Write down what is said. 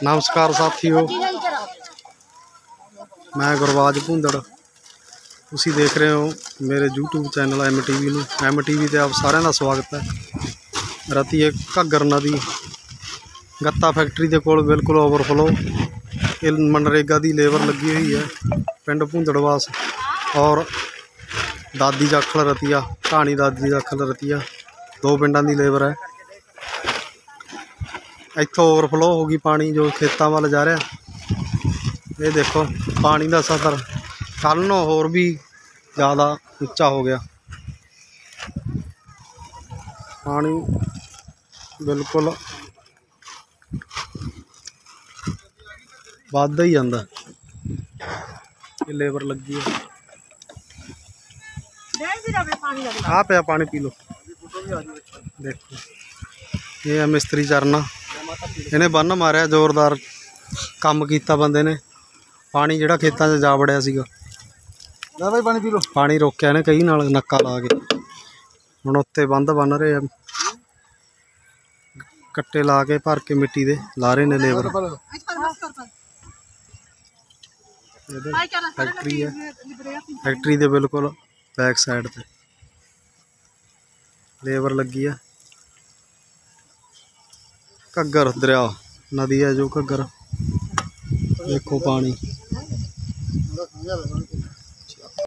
नमस्कार साथियों, मैं गुरबाज भुंदड़। तुसी देख रहे हो मेरे यूट्यूब चैनल MTV ते आप सारे का स्वागत है। राती एक घग्गर नदी गत्ता फैक्ट्री के कोल बिल्कुल ओवरफ्लो मनरेगा की लेबर लगी हुई है पिंड भुंदड़वास और दादी जाखल रतिया ढाणी दादी जाखल रतिया दो पिंडा की लेबर है। इत्थों ओवरफ्लो हो गई पानी जो खेतों वाल जा रहा। ये देखो पानी का सतर कल नूं होर भी ज़्यादा उच्चा हो गया। पानी बिल्कुल वधदा ही जांदा। ये लेबर लगी है। आ पिया पानी पी लो। देखो ये है मिस्त्री चरना, इन्हें बन्न मारिया जोरदार काम किया बंदे ने। पानी जिहड़ा खेतों च जा वड़िया सीगा, पानी पी लो। पानी रोकिया इन्हें कई नाल नक्का ला के। हुण उत्ते बंद बन रहे हैं, कट्टे ला के भर के मिट्टी दे ला रहे ने लेबर। फैक्ट्री है, फैक्ट्री दे बिल्कुल बैक साइड पे लेबर लगी है। घग्गर दरिया नदी है जो घग्गर। देखो पानी